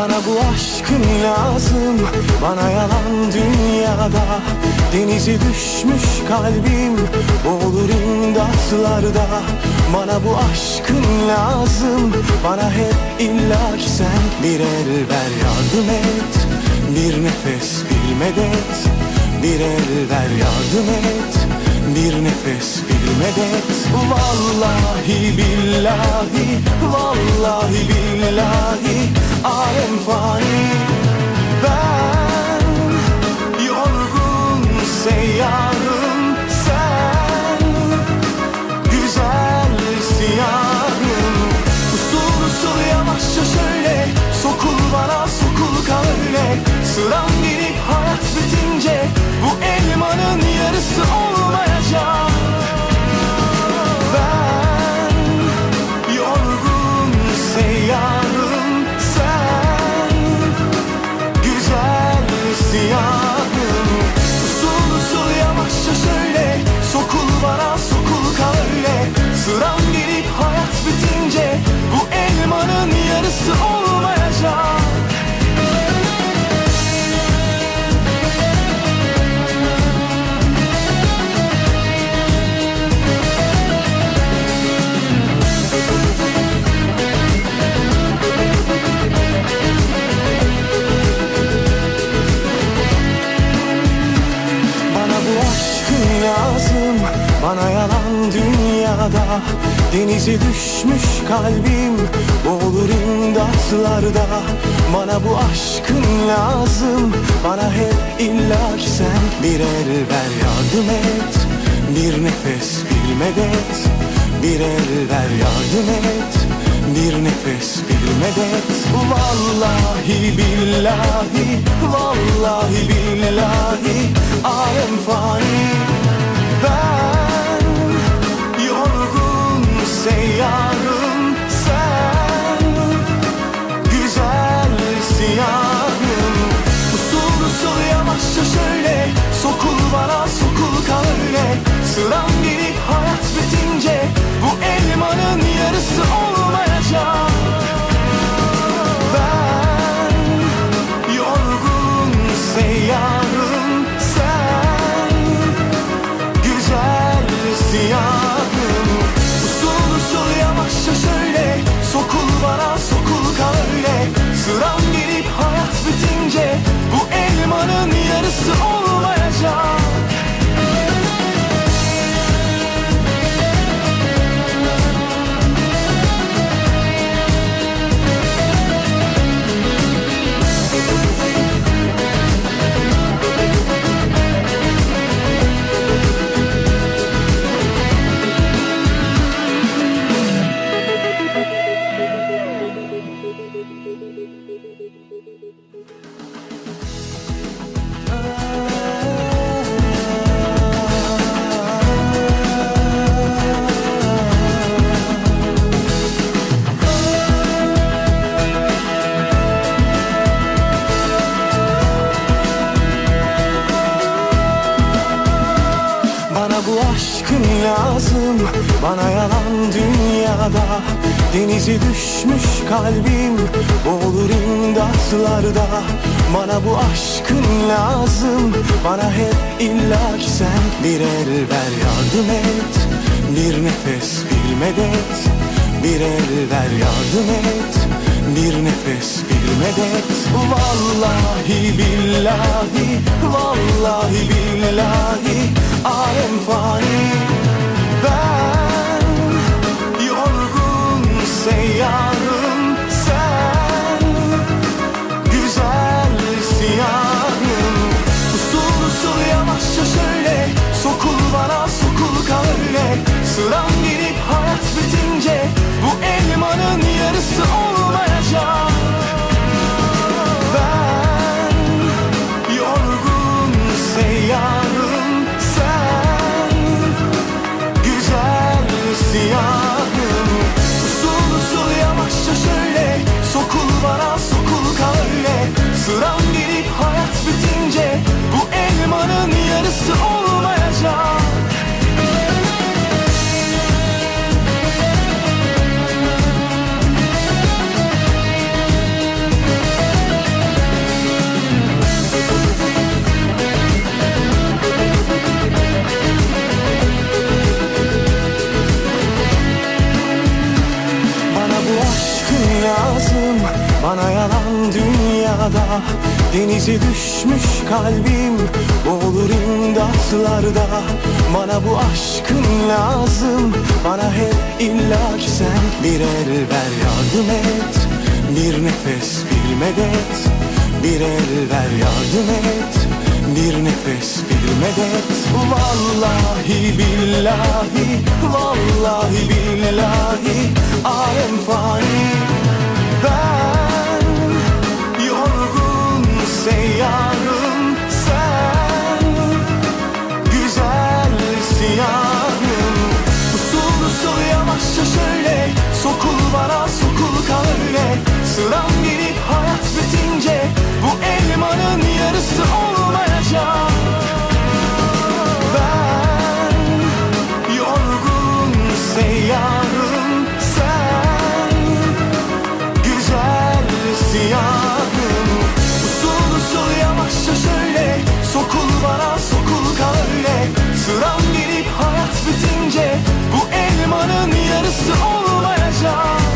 Bana bu aşkın lazım, bana yalan dünyada. Denize düşmüş kalbim, boğulur imdatlarda. Bana bu aşkın lazım, bana hep illa ki sen. Bir el ver yardım et, bir nefes bir medet. Bir el ver yardım et, bir nefes bir medet. Vallahi billahi, vallahi billahi alem fani. Ben yorgun seyyarım, sen güzelsin yarım. Usul usul yavaşça şöyle sokul bana, sokul kal öyle. Sıram gelip hayat bitince bu elmanın yarısı olmayacak. Ben yorgun seyyarım, sen güzelsin yarım. Usul usul yavaşça şöyle sokul bana, sokul kal öyle. Sıram gelip hayat bitince bu elmanın yarısı olmayacak. Lazım bana yalan dünyada. Denize düşmüş kalbim, boğulur imdatlarda. Bana bu aşkın lazım, bana hep illa ki sen. Bir el ver yardım et, bir nefes bir medet. Bir el ver yardım et, bir nefes bir medet. Vallahi billahi, vallahi billahi alem fani. Ben yorgun seyyarım, sen güzelsin yarım. Usul usul yavaşça şöyle sokul bana, sokul kal öyle. Sıram gelip hayat bitince bu elmanın yarısı olmayacak. Ben yorgun seyyarım, sen güzelsin yarım. Usul usul yavaşça şöyle sokul bana, sokul kal öyle. Sıram gelip hayat bitince bu elmanın yarısı olmayacak. Lazım bana yalan dünyada. Denize düşmüş kalbim, boğulur imdatlarda. Bana bu aşkın lazım, bana hep illa ki sen. Bir el ver yardım et, bir nefes bir medet. Bir el ver yardım et, bir nefes bir medet. Vallahi billahi, vallahi billahi alem fani. Ben yorgun seyyarım, sen güzelsin yarım. Usul usul yavaşça şöyle sokul bana, sokul kal öyle. Sıram gelip hayat bitince bu elmanın yarısı olmayacak. Ben yorgun seyyarım, sen güzelsin yarım. Usul usul yavaşça şöyle sokul bana, sokul kal öyle. Sıram gelip hayat bitince bu elmanın yarısı olmayacak. dünyada. Denize düşmüş kalbim olur imdatlarda. Bana bu aşkın lazım, bana hep illaki sen. Bir el ver yardım et, bir nefes bir medet. Bir el ver yardım et, bir nefes bir medet. Vallahi billahi, vallahi billahi alem fani. Ben yorgun seyyarım, sen güzel siyahım. Usul usul yavaşça şöyle sokul bana, sokul kal öyle. Sıram gelip hayat bitince bu elmanın yarısı olmayacak. Ben yorgun seyyarım, sen güzel siyahım. Usul usul yavaşça şöyle sokul bana, sokul kal öyle. Sıram gelip hayat bitince bu elmanın yarısı olmayacak.